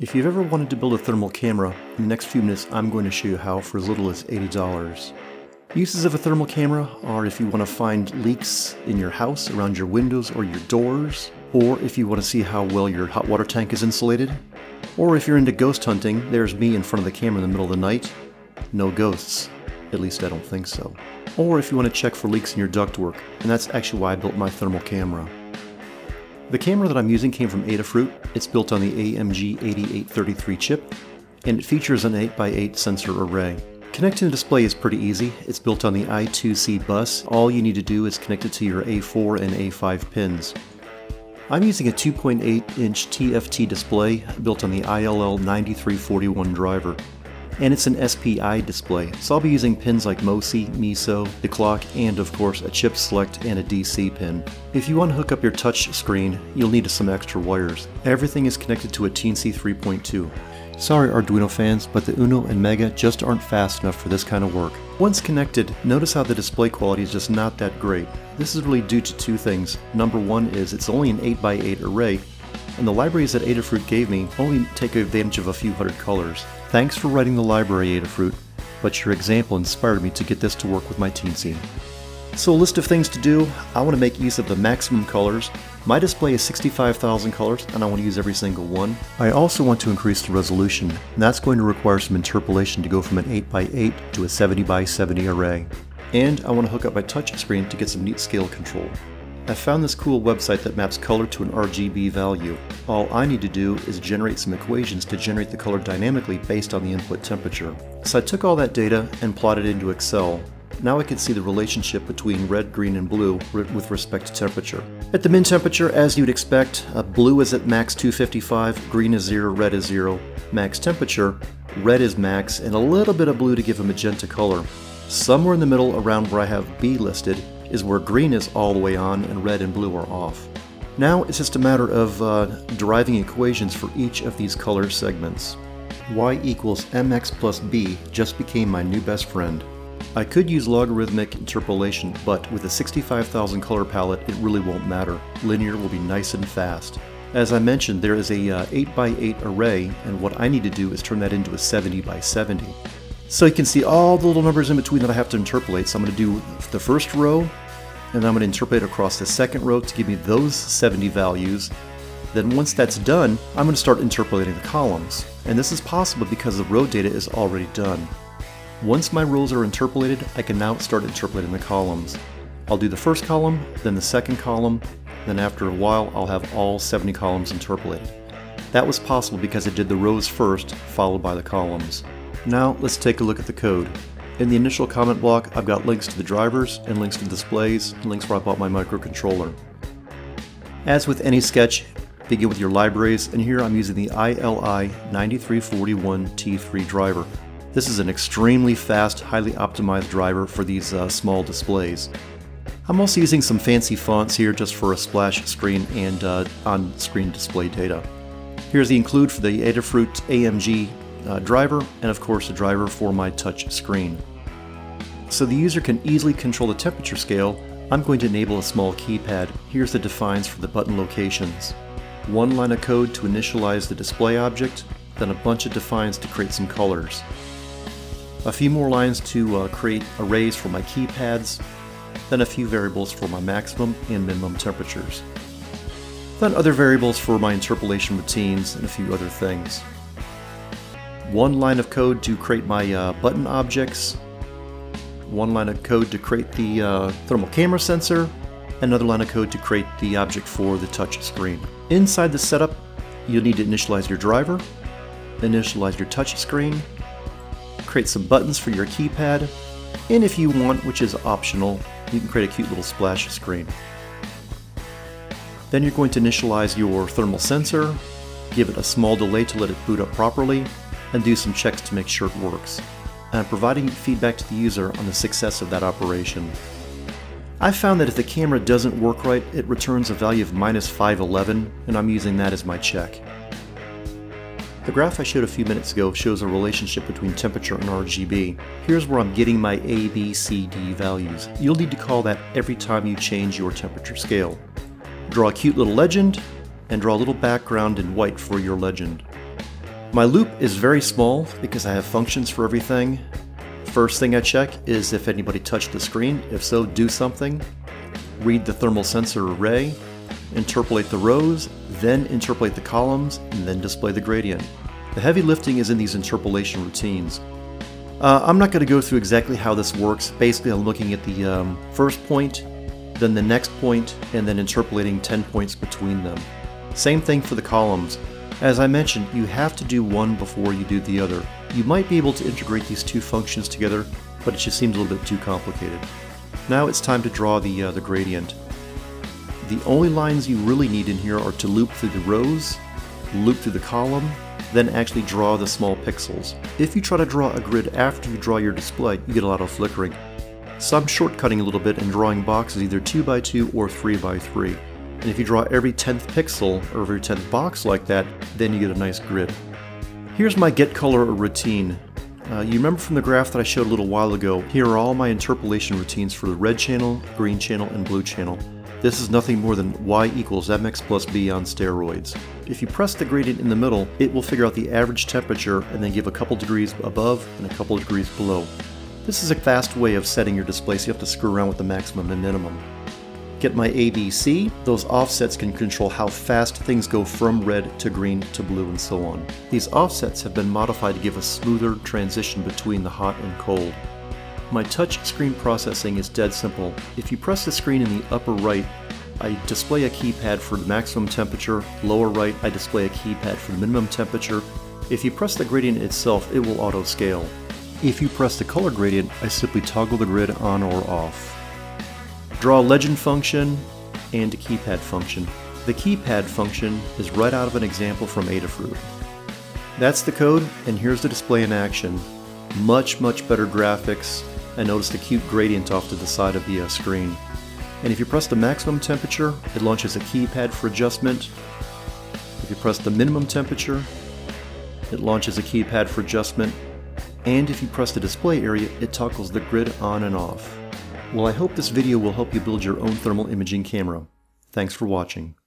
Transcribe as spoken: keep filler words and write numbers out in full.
If you've ever wanted to build a thermal camera, in the next few minutes I'm going to show you how for as little as eighty dollars. Uses of a thermal camera are if you want to find leaks in your house, around your windows or your doors, or if you want to see how well your hot water tank is insulated, or if you're into ghost hunting, there's me in front of the camera in the middle of the night. No ghosts. At least I don't think so. Or if you want to check for leaks in your ductwork, and that's actually why I built my thermal camera. The camera that I'm using came from Adafruit. It's built on the A M G eighty-eight thirty-three chip, and it features an eight by eight sensor array. Connecting the display is pretty easy. It's built on the I two C bus. All you need to do is connect it to your A four and A five pins. I'm using a two point eight inch T F T display built on the I L L ninety-three forty-one driver. And it's an S P I display, so I'll be using pins like MOSI, MISO, the clock, and of course a chip select and a D C pin. If you want to hook up your touch screen, you'll need some extra wires. Everything is connected to a Teensy three point two. Sorry Arduino fans, but the Uno and Mega just aren't fast enough for this kind of work. Once connected, notice how the display quality is just not that great. This is really due to two things. Number one is it's only an eight by eight array, and the libraries that Adafruit gave me only take advantage of a few hundred colors. Thanks for writing the library, Adafruit, but your example inspired me to get this to work with my Teensy. So a list of things to do. I want to make use of the maximum colors. My display is sixty-five thousand colors, and I want to use every single one. I also want to increase the resolution, and that's going to require some interpolation to go from an eight by eight to a seventy by seventy array. And I want to hook up my touch screen to get some neat scale control. I found this cool website that maps color to an R G B value. All I need to do is generate some equations to generate the color dynamically based on the input temperature. So I took all that data and plotted it into Excel. Now I can see the relationship between red, green, and blue with respect to temperature. At the min temperature, as you'd expect, uh, blue is at max two fifty-five, green is zero, red is zero. Max temperature, red is max, and a little bit of blue to give a magenta color. Somewhere in the middle around where I have B listed is where green is all the way on and red and blue are off. Now it's just a matter of uh, deriving equations for each of these color segments. Y equals mx plus b just became my new best friend. I could use logarithmic interpolation, but with a sixty-five thousand color palette it really won't matter. Linear will be nice and fast. As I mentioned, there is a uh, eight by eight array, and what I need to do is turn that into a seventy by seventy. So you can see all the little numbers in between that I have to interpolate. So I'm going to do the first row, and I'm going to interpolate across the second row to give me those seventy values. Then once that's done, I'm going to start interpolating the columns. And this is possible because the row data is already done. Once my rows are interpolated, I can now start interpolating the columns. I'll do the first column, then the second column, then after a while I'll have all seventy columns interpolated. That was possible because I did the rows first, followed by the columns. Now let's take a look at the code. In the initial comment block, I've got links to the drivers, and links to the displays, and links where I bought my microcontroller. As with any sketch, begin with your libraries, and here I'm using the I L I ninety-three forty-one T three driver. This is an extremely fast, highly optimized driver for these uh, small displays. I'm also using some fancy fonts here just for a splash screen and uh, on-screen display data. Here's the include for the Adafruit A M G uh, driver, and of course a driver for my touch screen. So the user can easily control the temperature scale. I'm going to enable a small keypad. Here's the defines for the button locations. One line of code to initialize the display object, then a bunch of defines to create some colors. A few more lines to uh, create arrays for my keypads, then a few variables for my maximum and minimum temperatures. Then other variables for my interpolation routines and a few other things. One line of code to create my uh, button objects, one line of code to create the uh, thermal camera sensor, another line of code to create the object for the touch screen. Inside the setup, you'll need to initialize your driver, initialize your touch screen, create some buttons for your keypad, and if you want, which is optional, you can create a cute little splash screen. Then you're going to initialize your thermal sensor, give it a small delay to let it boot up properly, and do some checks to make sure it works, and providing feedback to the user on the success of that operation. I found that if the camera doesn't work right, it returns a value of minus five eleven, and I'm using that as my check. The graph I showed a few minutes ago shows a relationship between temperature and R G B. Here's where I'm getting my A, B, C, D values. You'll need to call that every time you change your temperature scale. Draw a cute little legend, and draw a little background in white for your legend. My loop is very small because I have functions for everything. First thing I check is if anybody touched the screen. If so, do something. Read the thermal sensor array, interpolate the rows, then interpolate the columns, and then display the gradient. The heavy lifting is in these interpolation routines. Uh, I'm not going to go through exactly how this works. Basically, I'm looking at the um, first point, then the next point, and then interpolating ten points between them. Same thing for the columns. As I mentioned, you have to do one before you do the other. You might be able to integrate these two functions together, but it just seems a little bit too complicated. Now it's time to draw the, uh, the gradient. The only lines you really need in here are to loop through the rows, loop through the column, then actually draw the small pixels. If you try to draw a grid after you draw your display, you get a lot of flickering. So I'm shortcutting a little bit and drawing boxes either two by two or three by three. And if you draw every tenth pixel or every tenth box like that, then you get a nice grid. Here's my get color routine. Uh, you remember from the graph that I showed a little while ago, here are all my interpolation routines for the red channel, green channel, and blue channel. This is nothing more than y equals mx plus b on steroids. If you press the gradient in the middle, it will figure out the average temperature and then give a couple degrees above and a couple degrees below. This is a fast way of setting your display, so you have to screw around with the maximum and minimum. Get my A B C. Those offsets can control how fast things go from red to green to blue and so on. These offsets have been modified to give a smoother transition between the hot and cold. My touch screen processing is dead simple. If you press the screen in the upper right, I display a keypad for the maximum temperature. Lower right, I display a keypad for the minimum temperature. If you press the gradient itself, it will auto scale. If you press the color gradient, I simply toggle the grid on or off. Draw a legend function and a keypad function. The keypad function is right out of an example from Adafruit. That's the code, and here's the display in action. Much, much better graphics, and notice the cute gradient off to the side of the uh, screen. And if you press the maximum temperature, it launches a keypad for adjustment. If you press the minimum temperature, it launches a keypad for adjustment. And if you press the display area, it toggles the grid on and off. Well, I hope this video will help you build your own thermal imaging camera. Thanks for watching.